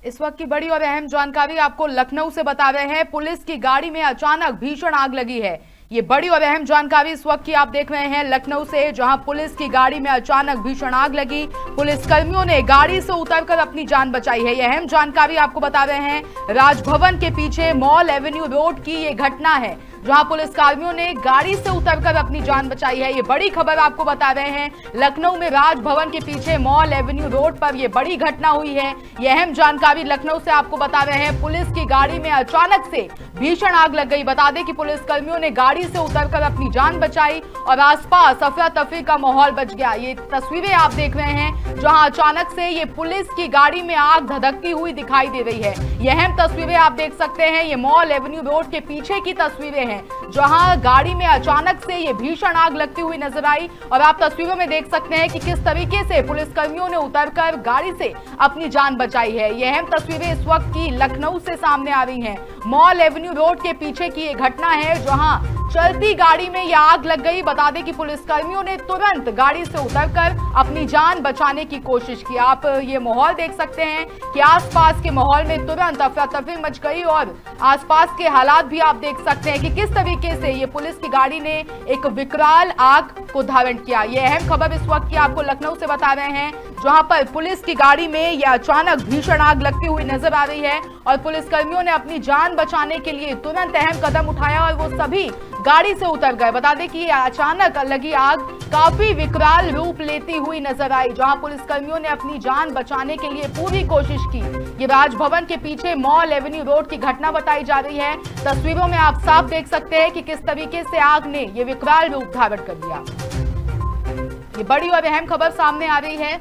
इस वक्त की बड़ी और अहम जानकारी आपको लखनऊ से बता रहे हैं। पुलिस की गाड़ी में अचानक भीषण आग लगी है। ये बड़ी और अहम जानकारी इस वक्त की आप देख रहे हैं लखनऊ से, जहां पुलिस की गाड़ी में अचानक भीषण आग लगी। पुलिसकर्मियों ने गाड़ी से उतरकर अपनी जान बचाई है। ये अहम जानकारी आपको बता रहे हैं। राजभवन के पीछे मॉल एवेन्यू रोड की ये घटना है, जहां पुलिसकर्मियों ने गाड़ी से उतरकर अपनी जान बचाई है। ये बड़ी खबर आपको बता रहे हैं। लखनऊ में राजभवन के पीछे मॉल एवेन्यू रोड पर ये बड़ी घटना हुई है। ये अहम जानकारी लखनऊ से आपको बता रहे हैं। पुलिस की गाड़ी में अचानक से भीषण आग लग गई। बता दें कि पुलिसकर्मियों ने गाड़ी से उतरकर अपनी जान बचाई और आसपास अफरा तफरी का माहौल बच गया। ये तस्वीरें आप देख रहे हैं, जहां अचानक से ये पुलिस की गाड़ी में आग धधकती हुई दिखाई दे रही है। ये अहम तस्वीरें आप देख सकते हैं। ये मॉल एवेन्यू रोड के पीछे की तस्वीरें हैं, जहां गाड़ी में अचानक से ये भीषण आग लगती हुई नजर आई। और आप तस्वीरों में देख सकते हैं कि किस तरीके से पुलिसकर्मियों ने उतरकर गाड़ी से अपनी जान बचाई है। ये अहम तस्वीरें इस वक्त की लखनऊ से सामने आ रही हैं। मॉल एवेन्यू रोड के पीछे की ये घटना है, जहां चलती गाड़ी में यह आग लग गई। बता दें कि पुलिसकर्मियों ने तुरंत गाड़ी से उतरकर अपनी जान बचाने की कोशिश की। आप ये माहौल देख सकते हैं कि आसपास के माहौल में तुरंत अफरा तफरी मच गई और आसपास के हालात भी आप देख सकते हैं कि किस तरीके से ये पुलिस की गाड़ी ने एक विकराल आग को धारण किया। ये अहम खबर इस वक्त की आपको लखनऊ से बता रहे हैं, जहां पर पुलिस की गाड़ी में यह अचानक भीषण आग लगती हुई नजर आ रही है और पुलिसकर्मियों ने अपनी जान बचाने के लिए तुरंत अहम कदम उठाया और वो सभी गाड़ी से उतर गए। बता दें कि अचानक लगी आग काफी विकराल रूप लेती हुई नजर आई, जहां पुलिसकर्मियों ने अपनी जान बचाने के लिए पूरी कोशिश की। ये राजभवन के पीछे मॉल एवेन्यू रोड की घटना बताई जा रही है। तस्वीरों में आप साफ देख सकते हैं कि किस तरीके से आग ने ये विकराल रूप धारण कर लिया। ये बड़ी और अहम खबर सामने आ रही है।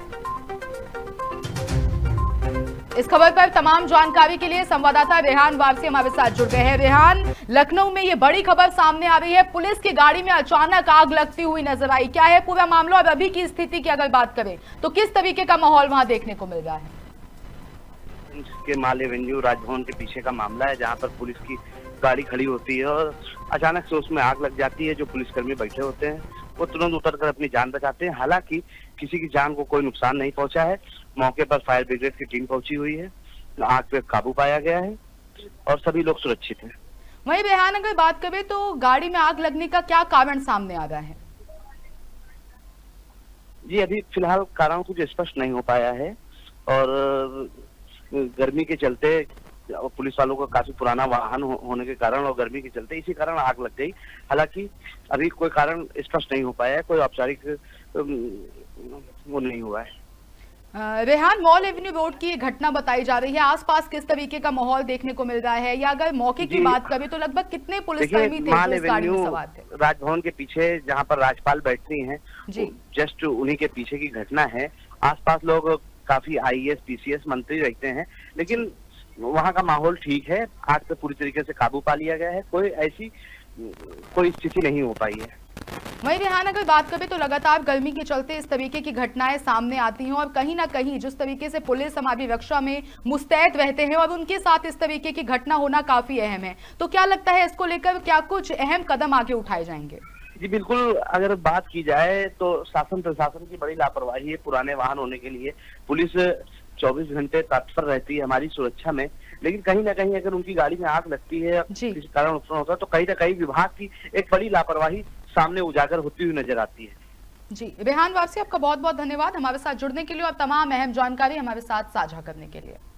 इस खबर पर तमाम जानकारी के लिए संवाददाता रेहान वारसी हमारे साथ जुड़ गए हैं। रेहान, लखनऊ में ये बड़ी खबर सामने आ रही है, पुलिस की गाड़ी में अचानक आग लगती हुई नजर आई। क्या है पूरा मामला और अभी की स्थिति की अगर बात करें तो किस तरीके का माहौल वहां देखने को मिल रहा है? के मॉल एवेन्यू राजभवन के पीछे का मामला है, जहां पर पुलिस की गाड़ी खड़ी होती है और अचानक से उसमें आग लग जाती है। जो पुलिसकर्मी बैठे होते हैं वो तुरंत उतरकर अपनी जान बचाते हैं। हालांकि किसी की जान को कोई नुकसान नहीं पहुंचा है। मौके पर फायर ब्रिगेड की टीम पहुंची हुई है, आग पे काबू पाया गया है और सभी लोग सुरक्षित हैं। वहीं रेहान, अगर बात करें तो गाड़ी में आग लगने का क्या कारण सामने आ रहा है? जी, अभी फिलहाल कारण कुछ स्पष्ट नहीं हो पाया है और गर्मी के चलते पुलिस वालों का काफी पुराना वाहन होने के कारण और गर्मी के चलते इसी कारण आग लग गई। हालांकि अभी कोई कारण स्पष्ट नहीं हो पाया है, कोई औपचारिक वो नहीं हुआ है। रेहान, मॉल एवेन्यू रोड की घटना बताई जा रही है, आसपास किस तरीके का माहौल देखने को मिल रहा है, या अगर मौके की बात करें तो लगभग कितने पुलिसकर्मी थे जो इस गाड़ी में सवार थे? राजभवन के पीछे जहां पर राज्यपाल बैठती हैं, जस्ट उन्हीं के पीछे की घटना है। आसपास लोग काफी IAS PCS मंत्री रहते हैं, लेकिन वहाँ का माहौल ठीक है। आग पे पूरी तरीके से काबू पा लिया गया है, कोई स्थिति नहीं हो पाई है। वहीं रेहान, अगर बात करें तो लगातार गर्मी के चलते इस तरीके की घटनाएं सामने आती हैं और कहीं ना कहीं जिस तरीके से पुलिस हमारी रक्षा में मुस्तैद रहते हैं और उनके साथ इस तरीके की घटना होना काफी अहम है, तो क्या लगता है इसको लेकर क्या कुछ अहम कदम आगे उठाए जाएंगे? जी बिल्कुल, अगर बात की जाए तो शासन प्रशासन की बड़ी लापरवाही है। पुराने वाहन होने के लिए पुलिस 24 घंटे तत्पर रहती है हमारी सुरक्षा में, लेकिन कहीं ना कहीं अगर उनकी गाड़ी में आग लगती है, किसी कारण नुकसान होता है, तो कहीं ना कहीं विभाग की एक बड़ी लापरवाही सामने उजागर होती हुई नजर आती है। जी, रेहान वारसी, आपका बहुत बहुत धन्यवाद हमारे साथ जुड़ने के लिए और तमाम अहम जानकारी हमारे साथ साझा करने के लिए।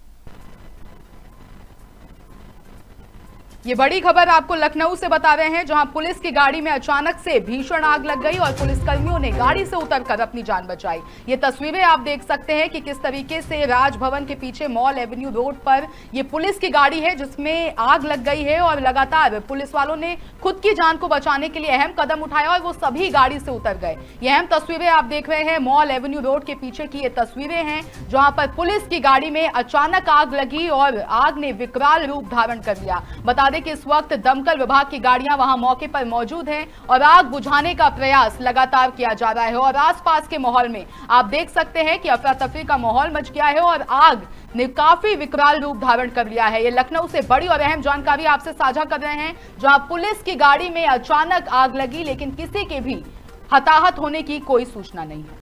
ये बड़ी खबर आपको लखनऊ से बता रहे हैं, जहां पुलिस की गाड़ी में अचानक से भीषण आग लग गई और पुलिसकर्मियों ने गाड़ी से उतरकर अपनी जान बचाई। ये तस्वीरें आप देख सकते हैं कि किस तरीके से राजभवन के पीछे मॉल एवेन्यू रोड पर ये पुलिस की गाड़ी है जिसमें आग लग गई है और लगातार पुलिस वालों ने खुद की जान को बचाने के लिए अहम कदम उठाया और वो सभी गाड़ी से उतर गए। ये अहम तस्वीरें आप देख रहे हैं, मॉल एवेन्यू रोड के पीछे की ये तस्वीरें हैं, जहां पर पुलिस की गाड़ी में अचानक आग लगी और आग ने विकराल रूप धारण कर लिया। बता दें कि इस वक्त दमकल विभाग की गाड़ियां वहां मौके पर मौजूद हैं और आग बुझाने का प्रयास लगातार किया जा रहा है और आसपास के माहौल में आप देख सकते हैं कि अफरा तफरी का माहौल मच गया है और आग ने काफी विकराल रूप धारण कर लिया है। ये लखनऊ से बड़ी और अहम जानकारी आपसे साझा कर रहे हैं, जहां पुलिस की गाड़ी में अचानक आग लगी, लेकिन किसी के भी हताहत होने की कोई सूचना नहीं है।